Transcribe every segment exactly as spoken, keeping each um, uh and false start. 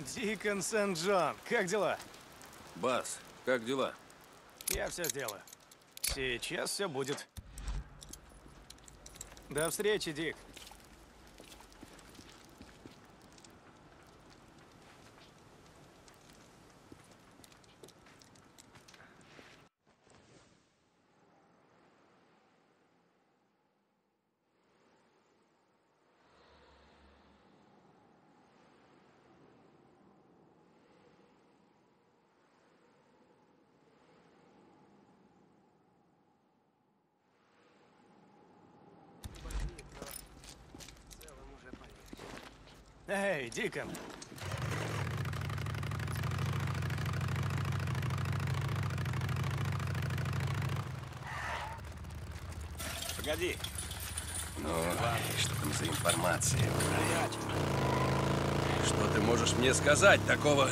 Дикон Сент-Джон, как дела? Бас, как дела? Я все сделаю. Сейчас все будет. До встречи, Дик. Эй, Дикон. Погоди. Ну, что там за информация? Приятель. Что ты можешь мне сказать такого,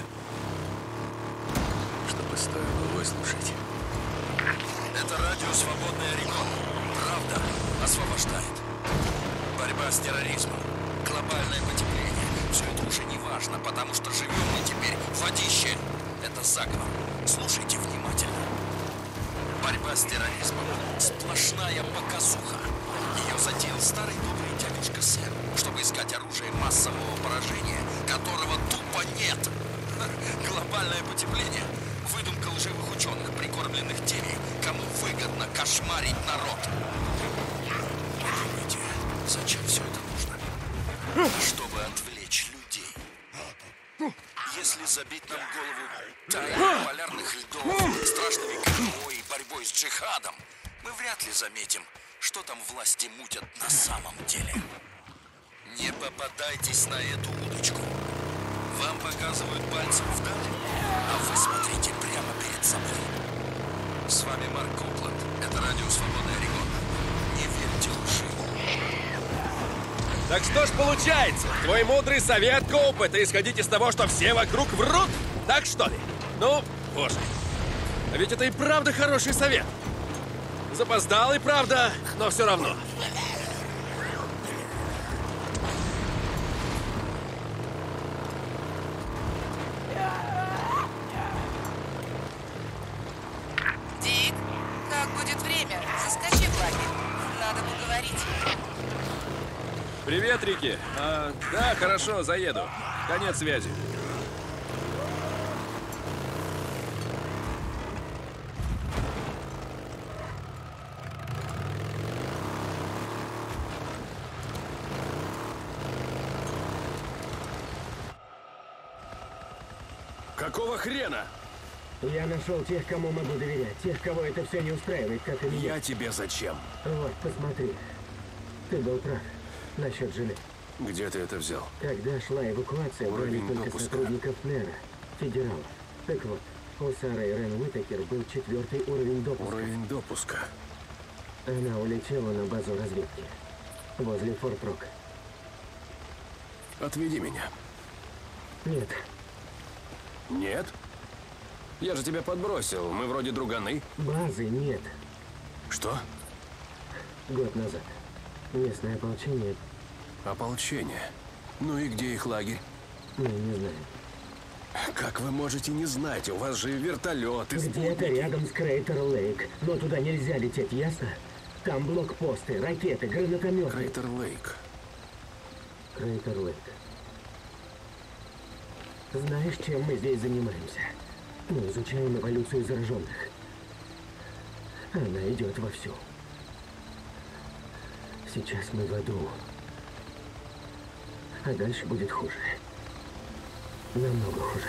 Чтобы стоило выслушать. Это радио «Свободный Орегон». Правда освобождает. Борьба с терроризмом. Глобальное потепление. Все это уже не важно, потому что живем мы теперь в водище. Это заговор. Слушайте внимательно. Борьба с терроризмом. Сплошная показуха. Ее затеял старый добрый дядюшка Сэм, чтобы искать оружие массового поражения, которого тупо нет. Глобальное потепление. Выдумка лживых ученых, прикормленных теми, кому выгодно кошмарить народ. Подумайте, зачем все это нужно? Чтобы отвлечь людей. Если забить нам голову тайной полярных льдов, страшными ГМО и борьбой с джихадом, мы вряд ли заметим, что там власти мутят на самом деле. Не попадайтесь на эту удочку. Вам показывают пальцем вдаль, а вы смотрите прямо перед собой. С вами Марк Копланд. Это радио «Свободный Орегон». Не верьте лжи. Так что ж получается? Твой мудрый совет, Коуп, это исходить из того, что все вокруг врут? Так что ли? Ну, боже. А ведь это и правда хороший совет. Запоздалый, правда, но все равно. Дик, как будет время? Заскочи в лагерь. Надо поговорить. Привет, Рики. А, да, хорошо, заеду. Конец связи. Какого хрена? Я нашел тех, кому могу доверять. Тех, кого это все не устраивает, как и меня. Я тебе зачем? Вот, посмотри. Ты был прав насчет жены. Где ты это взял? Когда шла эвакуация, брали Уровень только допуска. сотрудников НЭРа, федералов. Так вот, у Сары Рен Уитакер был четвертый уровень допуска. Уровень допуска. Она улетела на базу разведки. Возле Форт Рок. Отведи меня. Нет, Нет? Я же тебя подбросил. Мы вроде друганы. базы нет. Что? Год назад. Местное ополчение, Ополчение. Ну и где их лагерь? мы не знаем. Как вы можете не знать? У вас же вертолеты, Где-то спутники. рядом с Крейтер-Лейк. Но туда нельзя лететь, ясно? Там блокпосты, ракеты, гранатометы. Крейтер Лейк. Крейтер-Лейк. Знаешь, чем мы здесь занимаемся? Мы изучаем эволюцию зараженных. Она идет вовсю. Сейчас мы в аду. А дальше будет хуже. Намного хуже.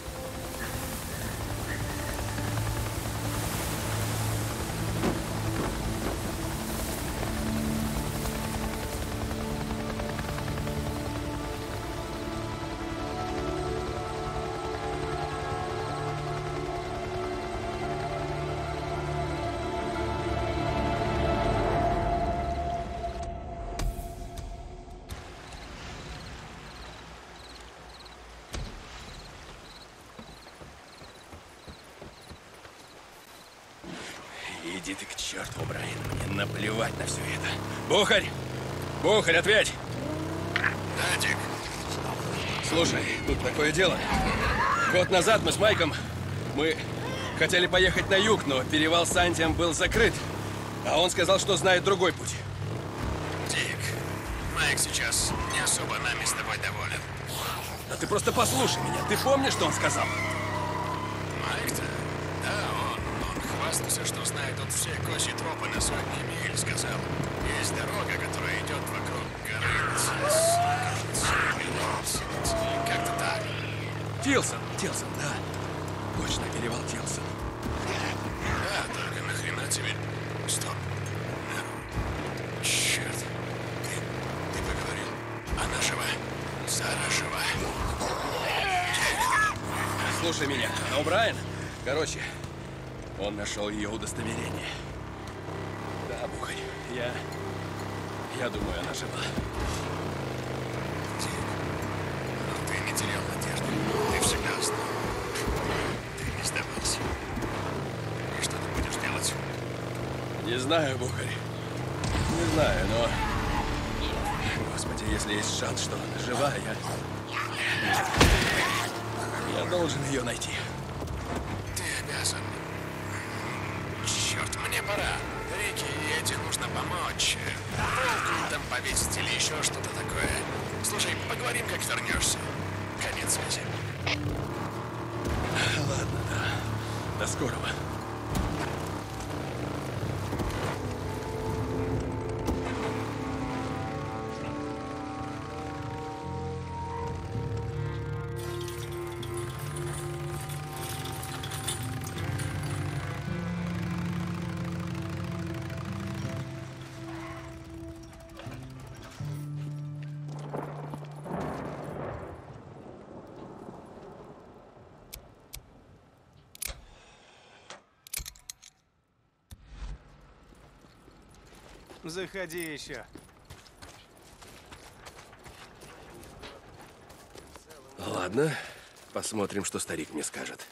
Иди ты к черту, Брайан. Мне наплевать на все это. Бухарь! Бухарь, ответь! Да, Дик. Слушай, тут такое дело. Год назад мы с Майком, мы хотели поехать на юг, но перевал Сантиам был закрыт. А он сказал, что знает другой путь. Дик, Майк сейчас не особо нами с тобой доволен. Да ты просто послушай меня. Ты помнишь, что он сказал? Майк-то? Да, он, он хвастался, что знает тут все козьи тропы на сотни миль, сказал. Есть дорога, которая идет вокруг горы. Кажется, или как-то так. Тилсон, Тилсон, да. Точно, перевал Тилсон. Да, только нахрена тебе... Стоп. Ну, черт. Ты, ты поговорил. Она жива. Сара жива. Слушай меня, а О'Брайен, короче, он нашел ее удостоверение. Да, Бухарь, я... Я думаю, она жива. Дик, ну ты не терял надежды. Ты всегда знал. Ты не сдавался. И что ты будешь делать? Не знаю, Бухарь. Не знаю, но... Господи, если есть шанс, что она жива, я... Я должен ее найти. Ты обязан. Черт, мне пора. Рики, этих нужно помочь. Полку там повесить или еще что-то такое. Слушай, поговорим, как вернешься. Конец связи. Ладно, да. До скорого. Заходи еще. Ладно, посмотрим, что старик мне скажет.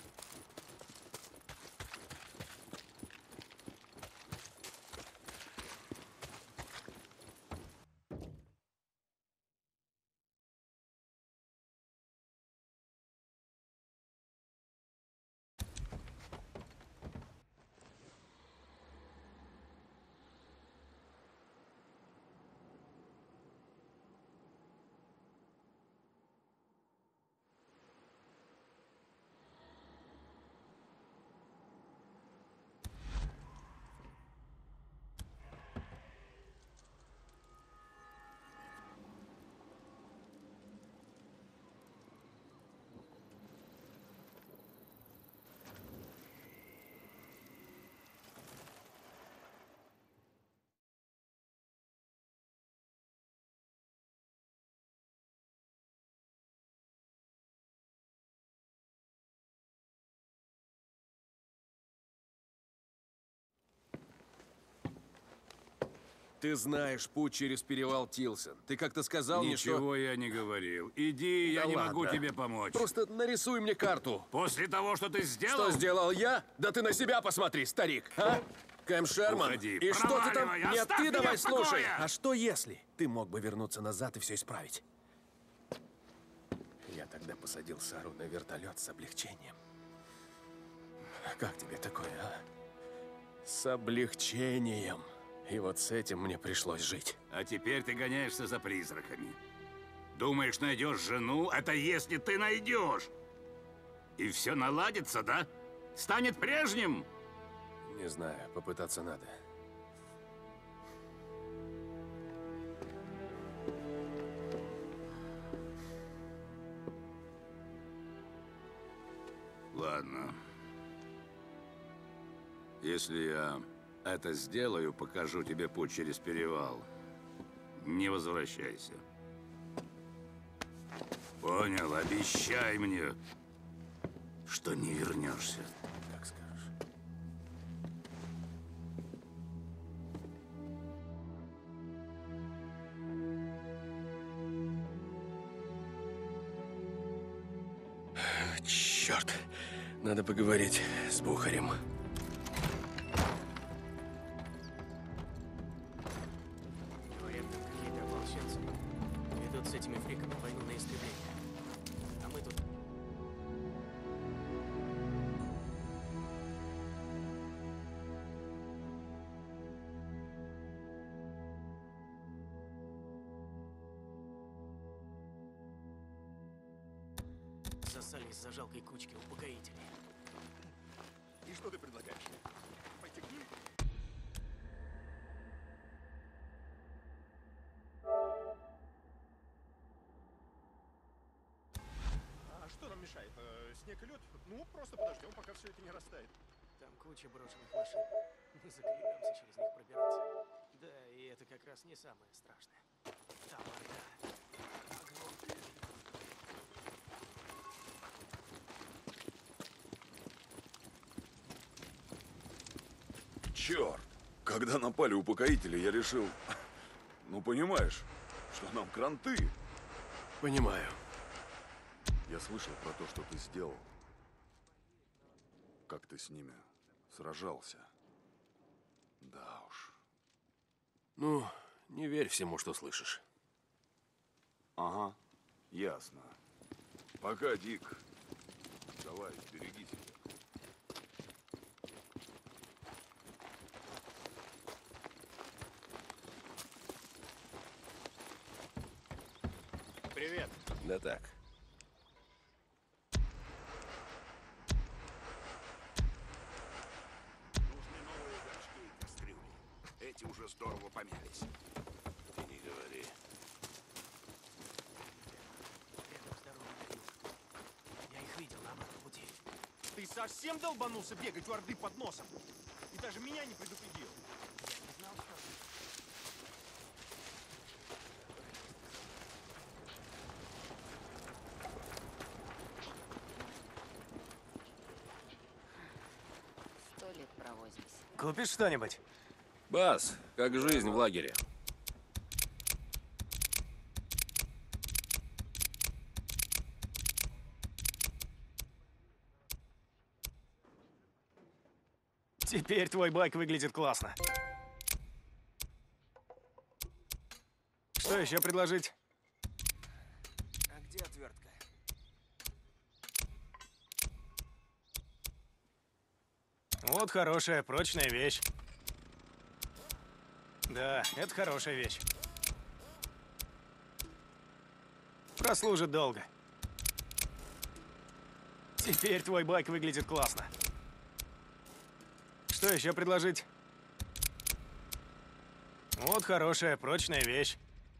Ты знаешь путь через перевал Тилсон. Ты как-то сказал мне, что... Ничего я не говорил. Иди, я Да не ладно. могу тебе помочь. Просто нарисуй мне карту. После того, что ты сделал... Что сделал я? Да ты на себя посмотри, старик, а? Кэм Шерман. Уходи, И что ты там... проваливай, Нет, оставь ты меня давай в покое! слушай. А что если ты мог бы вернуться назад и все исправить? Я тогда посадил Сару на вертолет с облегчением. Как тебе такое, а? С облегчением. И вот с этим мне пришлось жить. А теперь ты гоняешься за призраками. Думаешь, найдешь жену? Это если ты найдешь. И все наладится, да? Станет прежним? Не знаю, попытаться надо. Ладно. Если я это сделаю, покажу тебе путь через перевал. Не возвращайся. Понял? Обещай мне, что не вернешься. Как скажешь. Черт, надо поговорить с Бухарем. Говорят, там какие-то ополченцы идут с этими фриками войну на истребление. засали из-за жалкой кучки упокоителей. И что ты предлагаешь? Пойти к ним? А что нам мешает? Э, снег и лед? Ну, просто подождем, пока все это не растает. Там куча брошенных машин. Мы заклянемся через них пробираться. Да, и это как раз не самое страшное. Там орда. Огромная. Черт! Когда напали упокоители, я решил... Ну, понимаешь, что нам кранты. Понимаю. Я слышал про то, что ты сделал. Как ты с ними сражался. Да уж. Ну, не верь всему, что слышишь. Ага, ясно. Пока, Дик. Давай, береги себя. Привет. Да так. Нужны новые горшки и кастрюли. Эти уже здорово помялись. Ты не говори. Рядом с дорогой на юг. Я их видел на обратном пути. Ты совсем долбанулся бегать у Орды под носом? И даже меня не предупредил. Я не знал, что... Сто лет провозимся. Купишь что-нибудь? Бас, как жизнь в лагере? Теперь твой байк выглядит классно. Что еще предложить? А где отвертка? Вот хорошая, прочная вещь. Да, это хорошая вещь. Прослужит долго. Теперь твой байк выглядит классно. Что еще предложить? Вот хорошая, прочная вещь.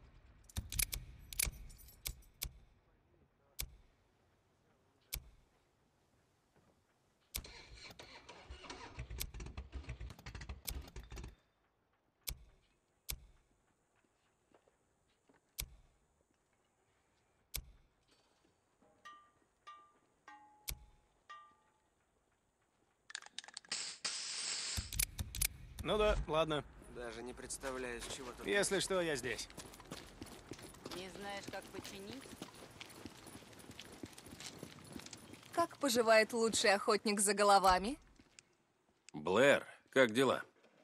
Ну да, ладно. Даже не представляю, с чего тут... Если что, я здесь. Не знаешь, как починить? Как поживает лучший охотник за головами? Блэр, как дела?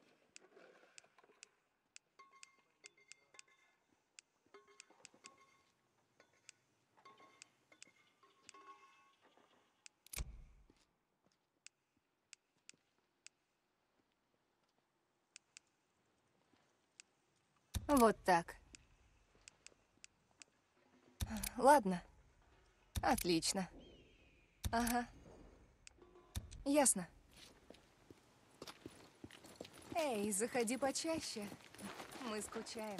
Вот так. Ладно. Отлично. Ага. Ясно. Эй, заходи почаще. Мы скучаем.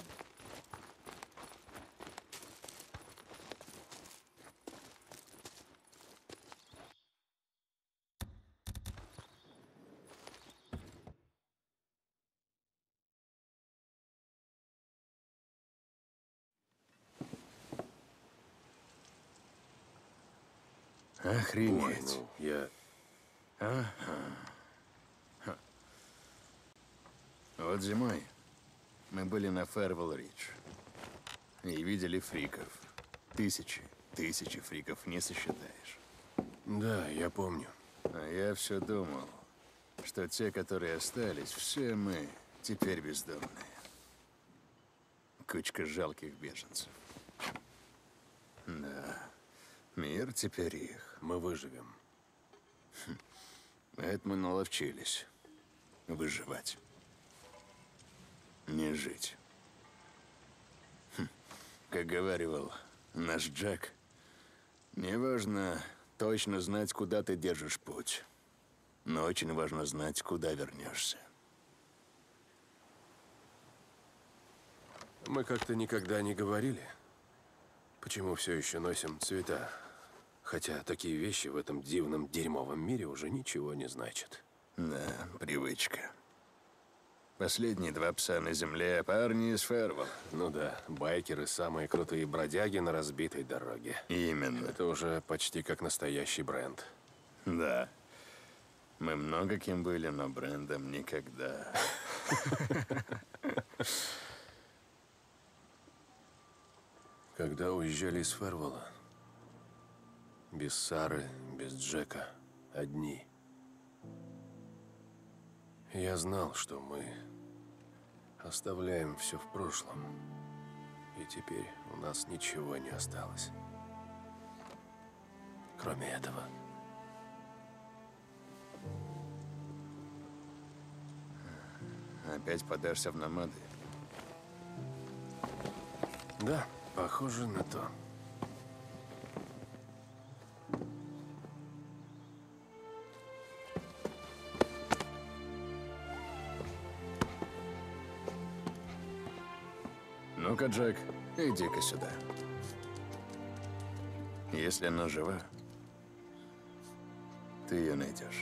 Охренеть. Ой, ну. Я... Ага. Ха. Вот зимой мы были на Фэрвелл-Ридж и видели фриков. Тысячи, тысячи фриков не сосчитаешь. Да, я помню. А я все думал, что те, которые остались, все мы теперь бездомные. Кучка жалких беженцев. Да, мир теперь их. Мы выживем. Это мы наловчились. Выживать. Не жить. Хм. Как говаривал наш Джек, неважно, точно знать, куда ты держишь путь. Но очень важно знать, куда вернешься. Мы как-то никогда не говорили, почему все еще носим цвета. Хотя такие вещи в этом дивном дерьмовом мире уже ничего не значат. Да, привычка. Последние два пса на земле, парни из Фэрвелла. Ну да, байкеры — самые крутые бродяги на разбитой дороге. Именно. Это уже почти как настоящий бренд. Да. Мы много кем были, но брендом никогда. Когда уезжали из Фэрвелла, без Сары, без Джека, одни. Я знал, что мы оставляем все в прошлом, и теперь у нас ничего не осталось, кроме этого. Опять подашься в намады? Да, похоже на то. Ну-ка, Джек, иди-ка сюда. Если она жива, ты ее найдешь.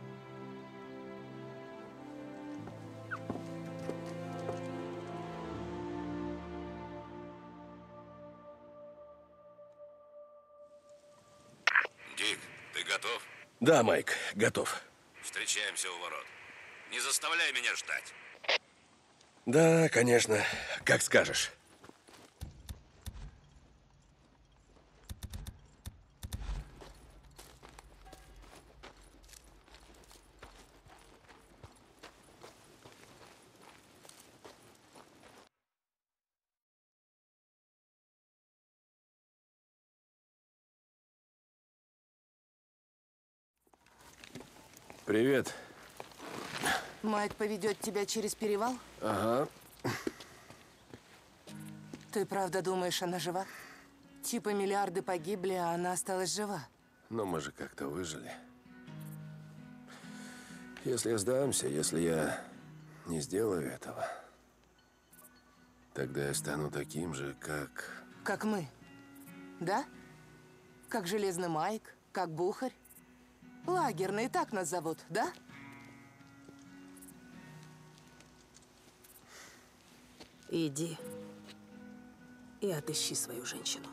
Дик, ты готов? Да, Майк, готов. Встречаемся у ворот. Не заставляй меня ждать. Да, конечно. Как скажешь. Привет. Майк поведет тебя через перевал? Ага. Ты правда думаешь, она жива? Типа миллиарды погибли, а она осталась жива. Но мы же как-то выжили. Если я сдамся, если я не сделаю этого, тогда я стану таким же, как... Как мы. Да? Как Железный Майк, как Бухарь. Лагерный, так нас зовут, да? Иди и отыщи свою женщину.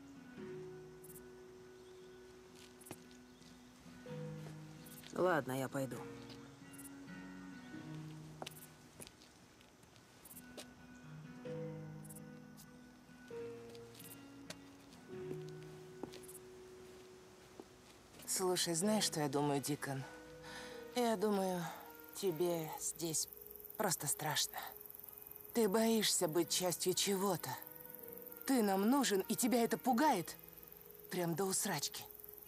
Ладно, я пойду. Слушай, знаешь, что я думаю, Дикон? Я думаю, тебе здесь просто страшно. Ты боишься быть частью чего-то. Ты нам нужен, и тебя это пугает. Прям до усрачки.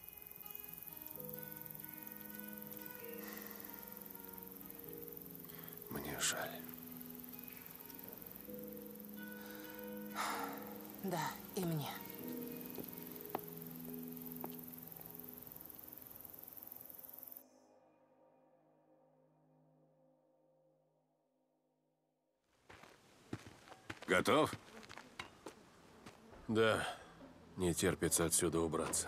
Мне жаль. Да, и мне. Готов? Да, не терпится отсюда убраться.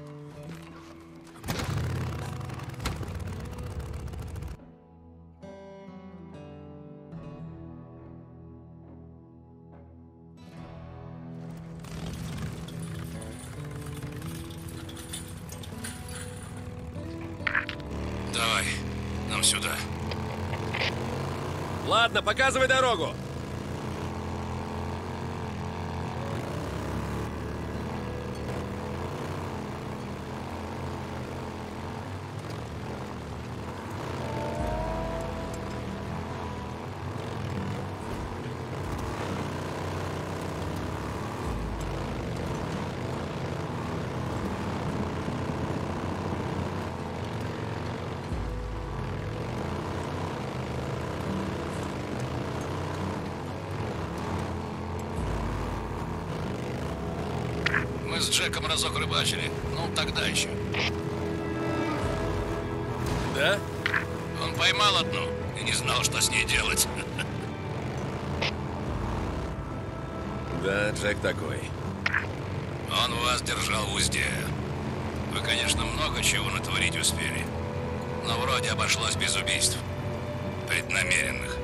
Давай, нам сюда. Ладно, показывай дорогу. Мы с Джеком разок рыбачили. Ну, тогда еще. Да? Он поймал одну и не знал, что с ней делать. Да, Джек такой. Он вас держал в узде. Вы, конечно, много чего натворить успели. Но вроде обошлось без убийств. Преднамеренных.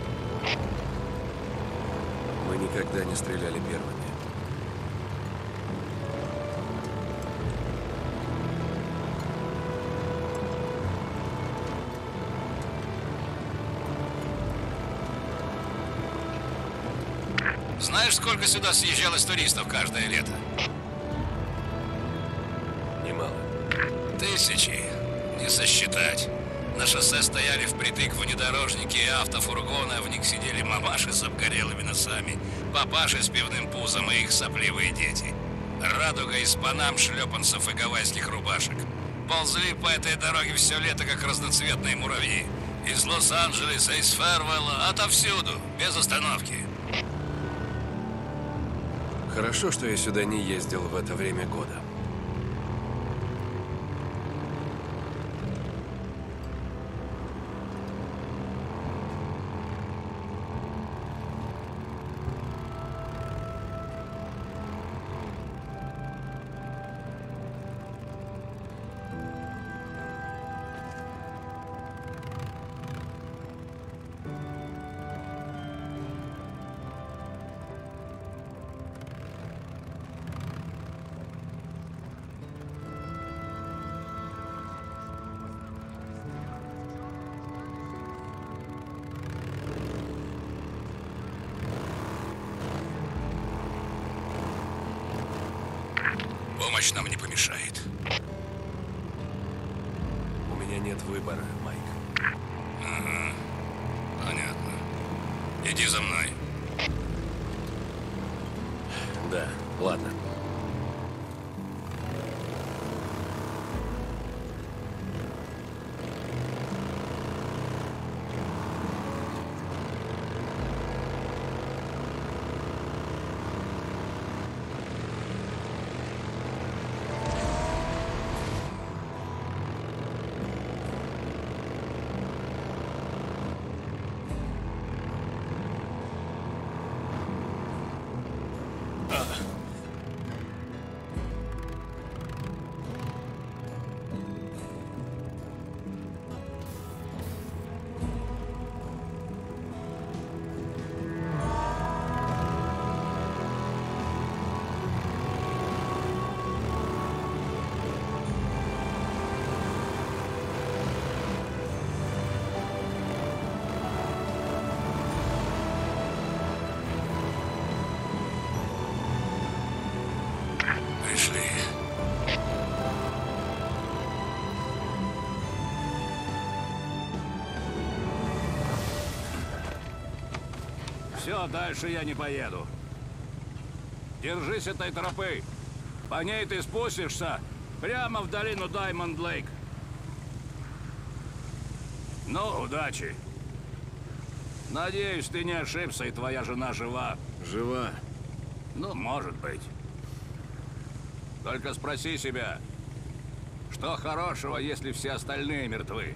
Мы никогда не стреляли первыми. Знаешь, сколько сюда съезжалось туристов каждое лето? Немало. Тысячи. Не сосчитать. На шоссе стояли впритык внедорожники и автофургоны, а в них сидели мамаши с обгорелыми носами, папаши с пивным пузом и их сопливые дети. Радуга из панам, шлепанцев и гавайских рубашек. Ползли по этой дороге все лето, как разноцветные муравьи. Из Лос-Анджелеса, из Фэрвелла, отовсюду, без остановки. Хорошо, что я сюда не ездил в это время года. Помощь нам не помешает. У меня нет выбора, Майк. Ага. Понятно. Иди за мной. Да, ладно. Пришли. Все, дальше я не поеду. Держись этой тропы. По ней ты спустишься прямо в долину Даймонд-Лейк. Ну, удачи. Надеюсь, ты не ошибся, и твоя жена жива. Жива. Ну, может быть. Только спроси себя, что хорошего, если все остальные мертвы?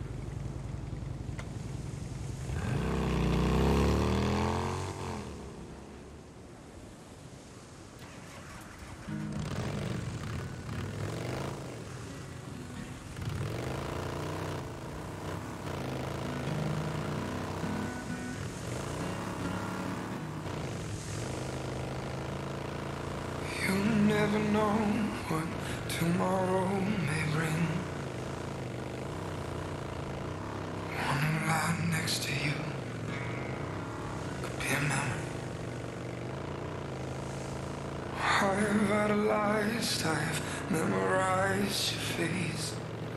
You'll never know what tomorrow may bring. Wanna lie next to you could be a memory. I've idolized, I've memorized your face,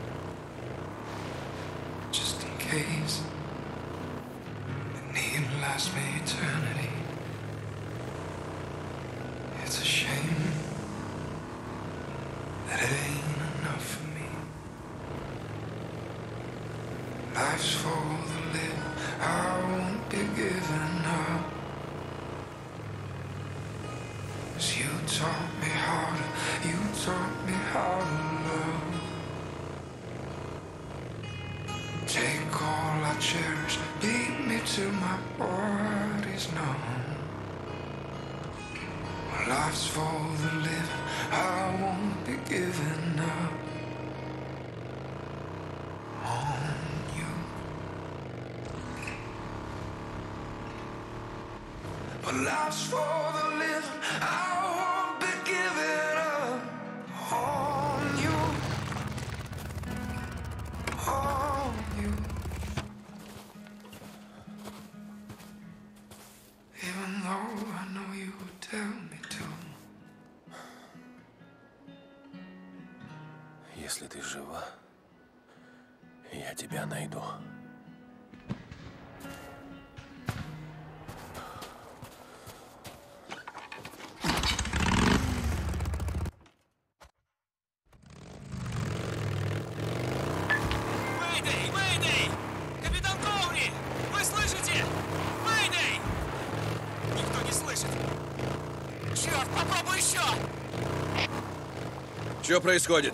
just in case it need last me eternity. It's a shame that it ain't enough for me. Life's for the living, I won't be giving up. 'Cause you taught me how to, you my body's numb. My life's for the living, I won't be giving up on you. My life's for the living, I won't be giving up on you. On you. Even though I know you would tell me to. Если ты жива, я тебя найду. Мэйдэй! Мэйдэй! Капитан Коури! Вы слышите? Мэйдэй! Никто не слышит. Черт, попробуй еще! Что происходит?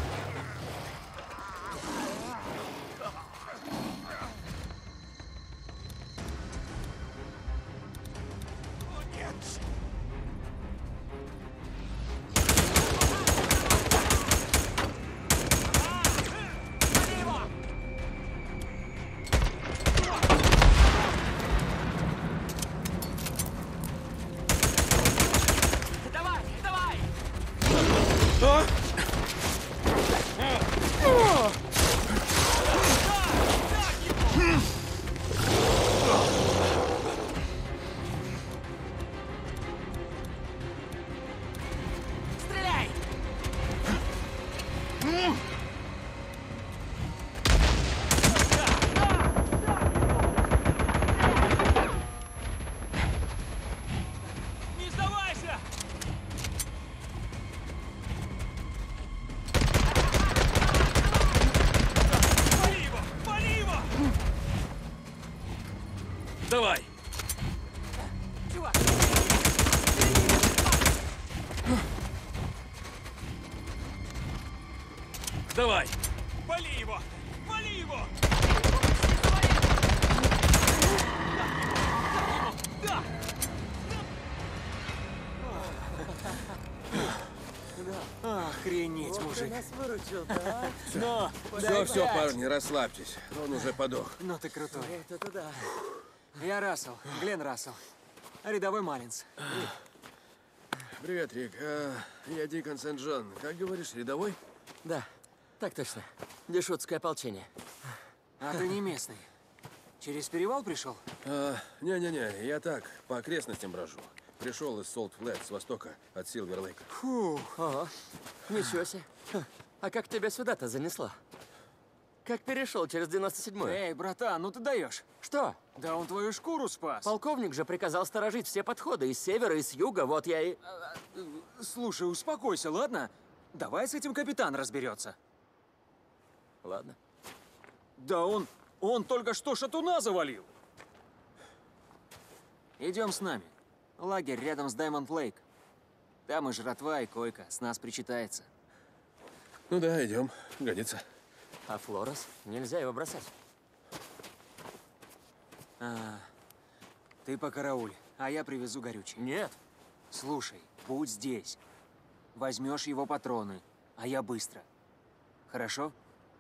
Давай, давай! А? Стреляй! Не сдавайся! Вали его! Вали его! Давай! Чувак! Давай! Вали его! Вали его! Да! Охренеть, мужик. нас выручил, да? Но, Все, все, парни, расслабьтесь. Он уже подох. Ну ты крутой. Вот это да. Я Рассел, Глен Рассел. Рядовой Малинс. Привет, Рик. А, я Дикон Сент-Джон. Как говоришь, рядовой? Да, так точно. Дешутское ополчение. А ты не местный. Через перевал пришел? А, Не-не-не, я так, по окрестностям брожу. Пришел из Солт-Флэт с востока, от Силвер-Лейка. Фу. Ого. Ничего себе. А как тебя сюда-то занесло? Как перешел через девяносто седьмой? Эй, братан, ну ты даешь. Что? Да он твою шкуру спас. Полковник же приказал сторожить все подходы из севера и с юга, вот я и... Слушай, успокойся, ладно? Давай с этим капитан разберется. Ладно. Да он, он только что шатуна завалил. Идем с нами. Лагерь рядом с Даймонд Лейк. Там и жратва, и койка. С нас причитается. Ну да, идем. Годится. А Флорес? Нельзя его бросать. А, ты покарауль, а я привезу горючее. Нет. Слушай, будь здесь. Возьмешь его патроны, а я быстро. Хорошо?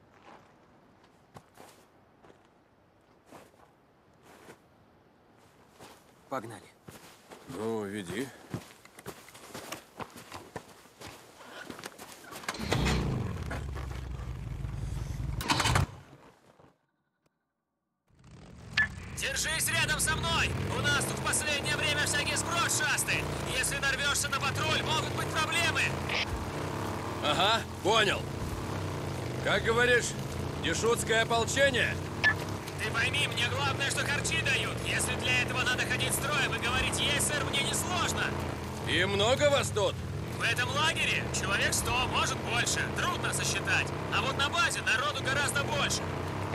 Погнали. Ну, веди. Держись рядом со мной! У нас тут в последнее время всякий сброд шастает. Если нарвешься на патруль, могут быть проблемы. Ага, понял. Как говоришь, дешутское ополчение? Ты пойми, мне главное, что харчи дают. Если для этого надо ходить строем и говорить «Есть, сэр», мне несложно. И много вас тут? В этом лагере человек сто, может больше. Трудно сосчитать. А вот на базе народу гораздо больше.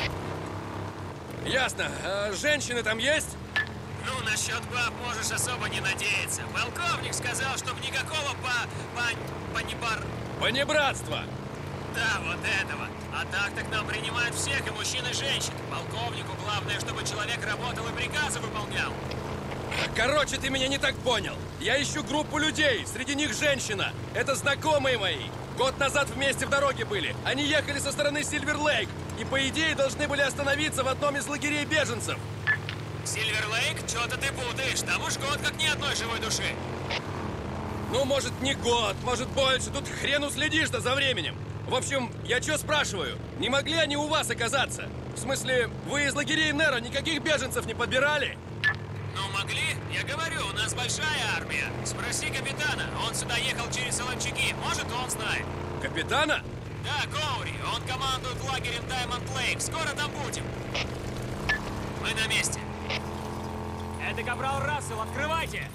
Ясно. А женщины там есть? Ну, насчет баб можешь особо не надеяться. Полковник сказал, чтоб никакого по... по... понебар... Понебратства. Да, вот этого. А так-то к нам принимают всех, и мужчин, и женщин. Полковнику главное, чтобы человек работал и приказы выполнял. Короче, ты меня не так понял. Я ищу группу людей, среди них женщина. Это знакомые мои. Год назад вместе в дороге были. Они ехали со стороны Сильвер-Лейк. И, по идее, должны были остановиться в одном из лагерей беженцев. Сильвер-Лейк? Чё-то ты путаешь. Там уж год как ни одной живой души. Ну, может, не год, может, больше. Тут хрен уследишь-то за временем. В общем, я чё спрашиваю? Не могли они у вас оказаться? В смысле, вы из лагерей Неро никаких беженцев не подбирали? Ну, могли? Я говорю, у нас большая армия. Спроси капитана. Он сюда ехал через Солончаки. Может, он знает. Капитана? Да, Коури. Он командует лагерем Даймонд Лейк. Скоро там будем. Мы на месте. Это капрал Рассел. Открывайте!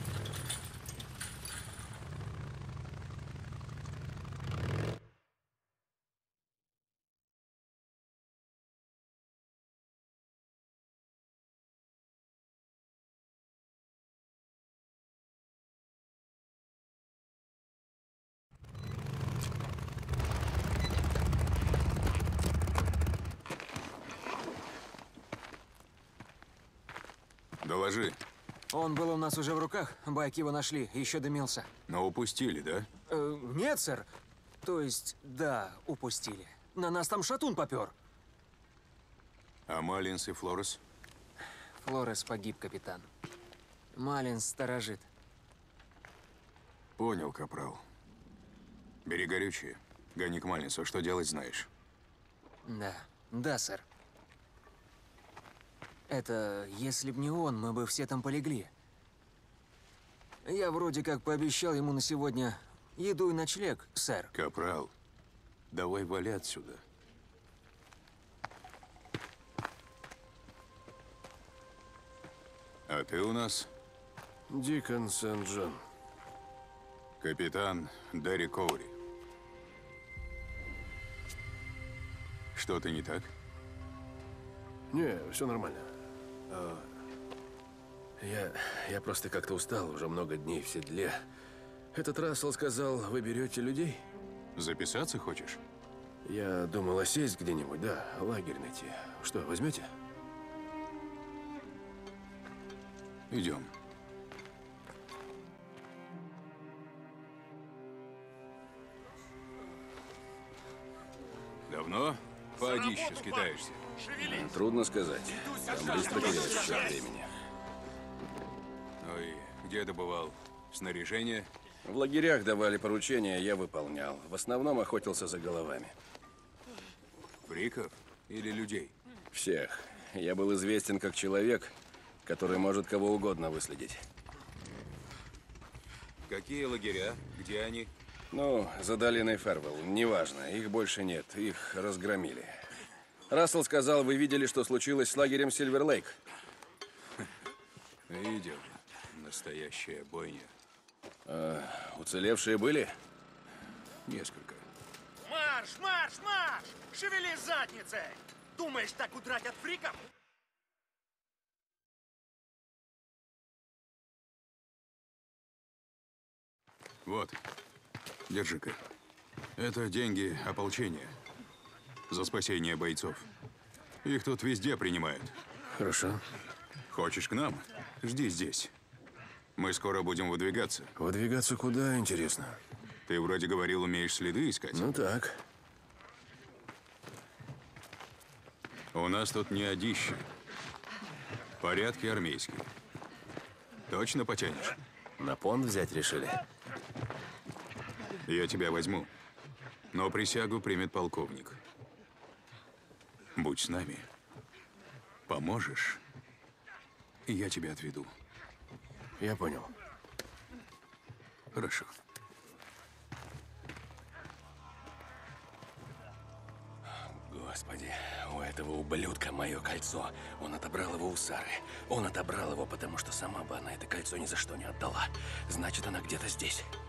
Доложи. Он был у нас уже в руках. Байк его нашли. Еще дымился. Но упустили, да? Э, нет, сэр. То есть, да, упустили. На нас там шатун попер. А Малинс и Флорес? Флорес погиб, капитан. Малинс сторожит. Понял, капрал. Бери горючее. Гони к Малинсу. Что делать, знаешь? Да. Да, сэр. Это, если б не он, мы бы все там полегли. Я вроде как пообещал ему на сегодня еду и ночлег, сэр. Капрал, давай вали отсюда. А ты у нас? Дикон Сент-Джон. Капитан Дерри Коури. Что-то не так? Не, все нормально. А, я, я просто как-то устал, уже много дней в седле. Этот Рассел сказал, вы берете людей? Записаться хочешь? Я думал осесть где-нибудь, да, лагерь найти. Что, возьмете? Идем. Давно по одище скитаешься? Трудно сказать. Там быстро теряешь счет времени. Ну и где добывал? Снаряжение? В лагерях давали поручения, я выполнял. В основном охотился за головами. Фриков или людей? Всех. Я был известен как человек, который может кого угодно выследить. Какие лагеря? Где они? Ну, за долиной Фервелл. Неважно, их больше нет. Их разгромили. Рассел сказал, вы видели, что случилось с лагерем Сильвер-Лейк? Видел. Настоящая бойня. А, уцелевшие были? Несколько. Марш, марш, марш! Шевели задницей! Думаешь, так удрать от фриков? Вот. Держи-ка. Это деньги ополчения. За спасение бойцов. Их тут везде принимают. Хорошо. Хочешь к нам? Жди здесь. Мы скоро будем выдвигаться. Выдвигаться куда, интересно? Ты вроде говорил, умеешь следы искать. Ну так. У нас тут не одище. Порядки армейские. Точно потянешь? На понт взять решили? Я тебя возьму. Но присягу примет полковник. Будь с нами. Поможешь, и я тебя отведу. Я понял. Хорошо. Господи, у этого ублюдка мое кольцо. Он отобрал его у Сары. Он отобрал его, потому что сама бы она это кольцо ни за что не отдала. Значит, она где-то здесь.